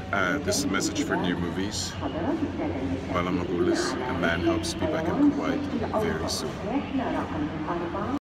This is a message for new movies. Bala Magulis, a man hopes to be back in Kuwait very soon.